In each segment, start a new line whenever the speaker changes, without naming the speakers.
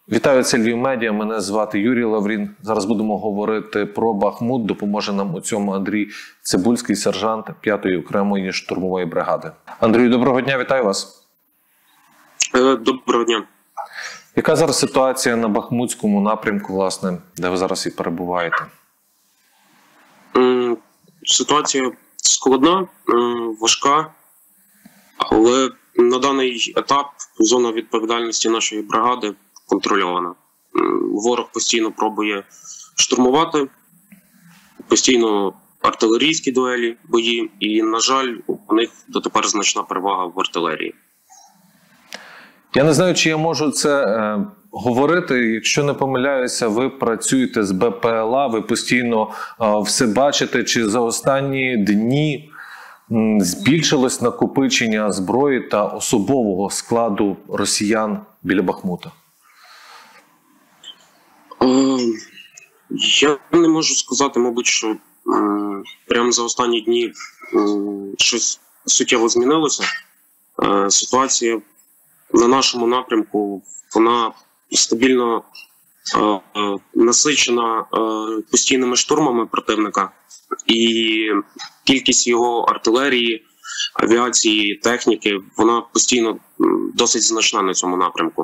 Вітаю, це Львів Медіа. Мене звати Юрій Лаврін. Зараз будемо говорити про Бахмут. Допоможе нам у цьому Андрій Цибульський, сержант 5-ї окремої штурмової бригади. Андрію, доброго дня, вітаю вас.
Доброго дня.
Яка зараз ситуація на Бахмутському напрямку, власне, де ви зараз і перебуваєте?
Ситуація складна, важка, але на даний етап зона відповідальності нашої бригади контрольована. Ворог постійно пробує штурмувати, постійно артилерійські дуелі, бої, і, на жаль, у них дотепер значна перевага в артилерії.
Я не знаю, чи я можу це говорити. Якщо не помиляюся, ви працюєте з БПЛА, ви постійно все бачите, чи за останні дні збільшилось накопичення зброї та особового складу росіян біля Бахмута?
Я не можу сказати, мабуть, що прямо за останні дні щось суттєво змінилося. Ситуація на нашому напрямку, вона стабільно насичена постійними штурмами противника, і кількість його артилерії, авіації, техніки, вона постійно досить значна на цьому напрямку.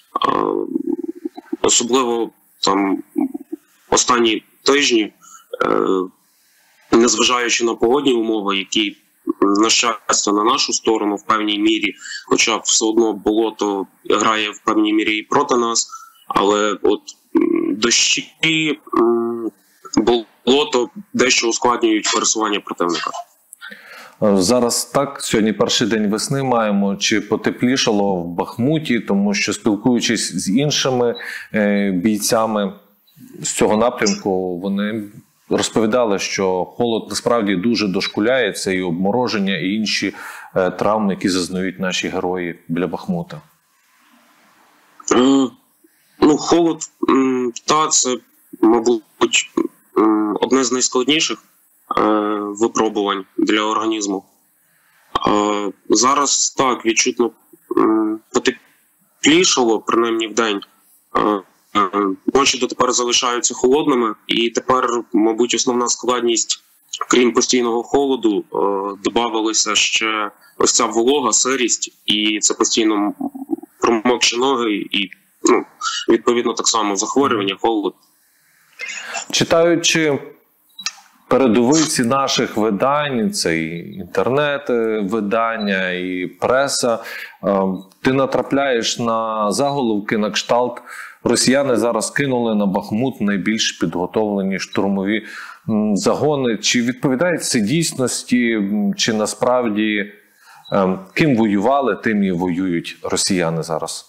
Особливо там останні тижні, незважаючи на погодні умови, які, на щастя, на нашу сторону в певній мірі, хоча все одно болото грає в певній мірі і проти нас, але от дощі, болото дещо ускладнюють пересування противника.
Зараз так, сьогодні перший день весни маємо. Чи потеплішало в Бахмуті? Тому що, спілкуючись з іншими бійцями з цього напрямку, вони розповідали, що холод насправді дуже дошкуляє, це і обмороження, і інші травми, які зазнають наші герої біля Бахмута.
Холод, це, мабуть, одне з найскладніших випробувань для організму. Зараз так, відчутно потеплішало, принаймні в день. Ночі дотепер залишаються холодними, і тепер, мабуть, основна складність, крім постійного холоду, додавалася ще ось ця волога, сирість, і це постійно промокші ноги, і відповідно так само захворювання, холод.
Читаючи передовиці наших видань, це і інтернет-видання, і преса, ти натрапляєш на заголовки на кшталт: росіяни зараз кинули на Бахмут найбільш підготовлені штурмові загони. Чи відповідає це дійсності, чи насправді ким воювали, тим і воюють росіяни зараз?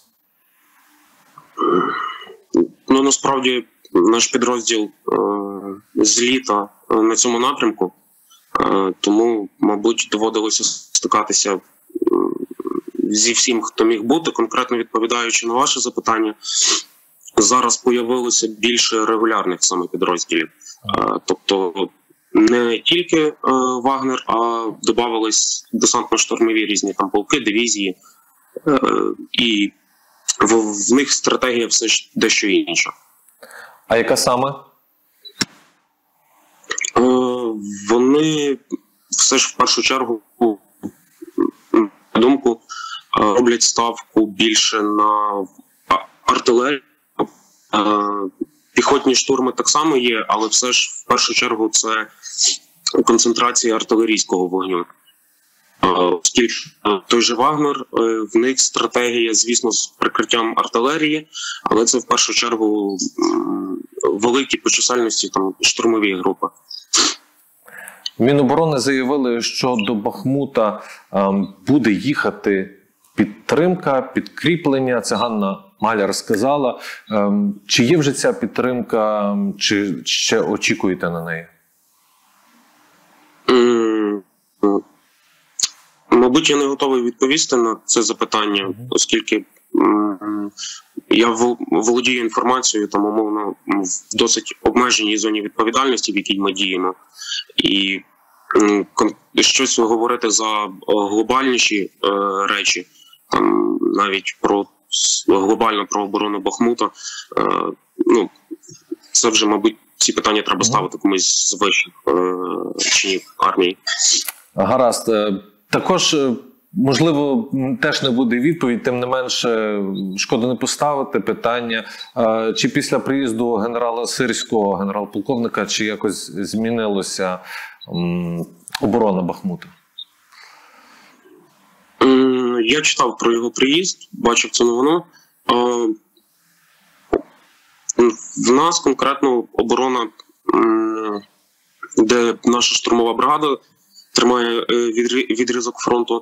Насправді наш підрозділ з літа на цьому напрямку, тому, мабуть, доводилося стикатися зі всім, хто міг бути. Конкретно відповідаючи на ваше запитання, зараз появилося більше регулярних саме підрозділів. Тобто не тільки Вагнер, а додавались десантно-штурмові різні там полки, дивізії, і в них стратегія все ж дещо інша.
А яка саме?
Вони все ж в першу чергу, на думку, роблять ставку більше на артилерію. Піхотні штурми так само є, але все ж в першу чергу це концентрація артилерійського вогню. Оскільки той же Вагнер, в них стратегія, звісно, з прикриттям артилерії, але це в першу чергу великі по чисельності штурмові групи.
Міноборони заявили, що до Бахмута буде їхати підтримка, підкріплення. Це Ганна Маляр сказала. Чи є вже ця підтримка, чи ще очікуєте на неї?
Мабуть, я не готовий відповісти на це запитання, оскільки я володію інформацією, умовно, в досить обмеженій зоні відповідальності, в якій ми діємо. І щось говорити за глобальніші речі, навіть про глобально про оборону Бахмута. Ну, це вже, мабуть, ці питання треба ставити комусь з вищих чинів армії.
Гаразд. Також, можливо, теж не буде відповідь, тим не менше, шкода не поставити питання, чи після приїзду генерала Сирського, генерал-полковника, чи якось змінилося оборона Бахмута?
Я читав про його приїзд, бачив цю новину. В нас конкретно оборона, де наша штурмова бригада тримає відрізок фронту,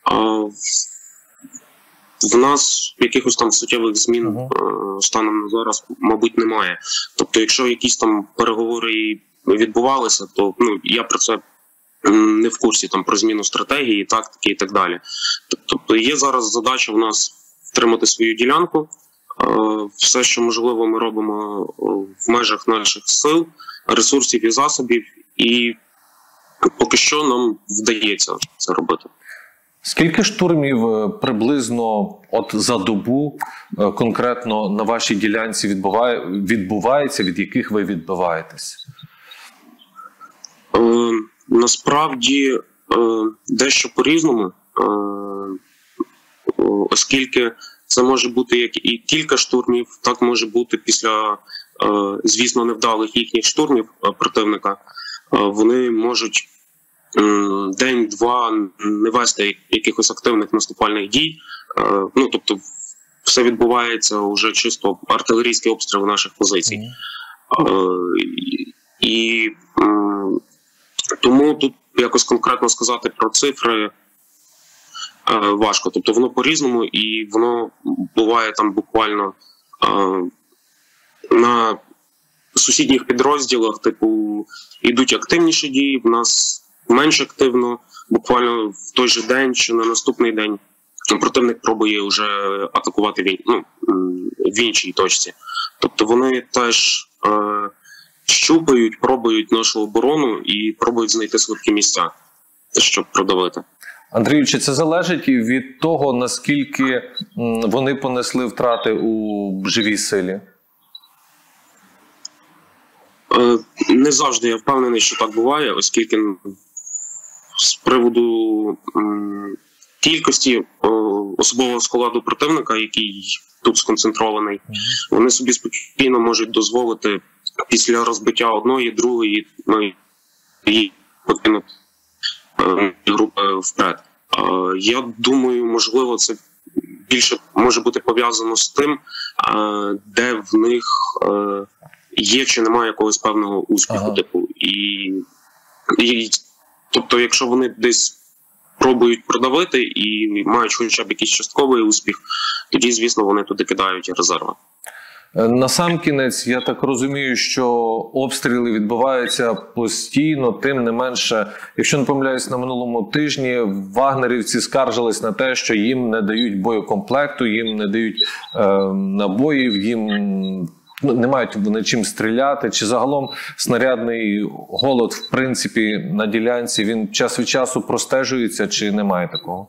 в нас якихось там суттєвих змін станом на зараз, мабуть, немає. Тобто, якщо якісь там переговори відбувалися, то я про це не в курсі, там про зміну стратегії, тактики і так далі. Тобто є зараз задача в нас втримати свою ділянку. Все, що можливо, ми робимо в межах наших сил, ресурсів і засобів, і поки що нам вдається це робити.
Скільки штурмів приблизно от за добу конкретно на вашій ділянці відбувається, від яких ви відбиваєтесь?
Насправді дещо по-різному, оскільки це може бути як і кілька штурмів, так може бути після, звісно, невдалих їхніх штурмів противника. Вони можуть день-два не вести якихось активних наступальних дій. Тобто все відбувається вже чисто артилерійські обстріли наших позицій. І тому тут якось конкретно сказати про цифри важко. Тобто воно по-різному, і воно буває там буквально на сусідніх підрозділах, типу, йдуть активніші дії, в нас менш активно, буквально в той же день чи на наступний день противник пробує вже атакувати в іншій точці. Тобто вони теж щупають, пробують нашу оборону і пробують знайти слабкі місця, щоб продавити.
Андрію, чи це залежить від того, наскільки вони понесли втрати у живій силі?
Не завжди я впевнений, що так буває, оскільки з приводу кількості особового складу противника, який тут сконцентрований, вони собі спокійно можуть дозволити після розбиття одної, другої, і покинути групи вперед. Я думаю, можливо, це більше може бути пов'язано з тим, де в них є чи немає якогось певного успіху. Типу. Тобто, якщо вони десь пробують продавити і мають хоча б якийсь частковий успіх, тоді, звісно, вони туди кидають резерви.
Насамкінець, я так розумію, що обстріли відбуваються постійно, тим не менше, якщо не помиляюсь, на минулому тижні вагнерівці скаржились на те, що їм не дають боєкомплекту, їм не дають набоїв, їм не мають вони чим стріляти. Чи загалом снарядний голод, в принципі, на ділянці, він час від часу простежується, чи немає такого?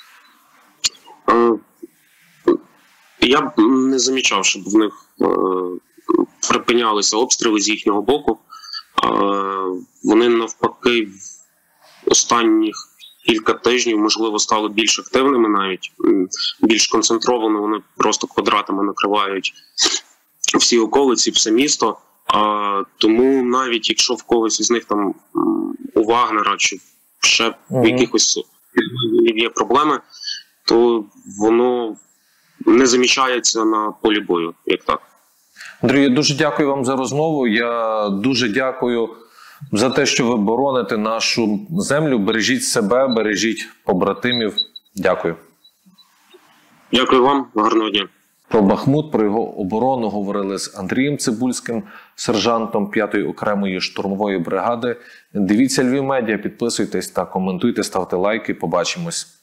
Я б не замічав, щоб в них припинялися обстріли з їхнього боку. Вони навпаки останніх кілька тижнів, можливо, стали більш активними навіть, більш концентровано, вони просто квадратами накривають всі околиці, все місто. Тому навіть якщо в когось із них там у Вагнера чи ще в якихось є проблеми, то воно не замічається на полі бою, як так.
Андрій, я дуже дякую вам за розмову. Я дуже дякую за те, що ви бороните нашу землю. Бережіть себе, бережіть побратимів. Дякую.
Дякую вам. Гарного дня.
Про Бахмут, про його оборону говорили з Андрієм Цибульським, сержантом 5-ї окремої штурмової бригади. Дивіться Львів Медіа, підписуйтесь та коментуйте, ставте лайки. Побачимось.